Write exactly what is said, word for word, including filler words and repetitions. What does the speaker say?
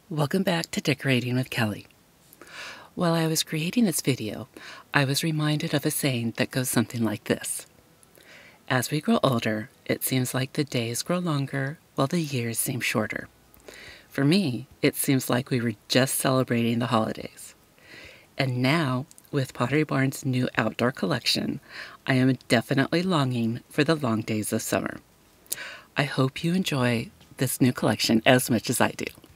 Welcome back to Decorating with Kelly. While I was creating this video, I was reminded of a saying that goes something like this. As we grow older, it seems like the days grow longer while the years seem shorter. For me, it seems like we were just celebrating the holidays. And now, with Pottery Barn's new outdoor collection, I am definitely longing for the long days of summer. I hope you enjoy this new collection as much as I do.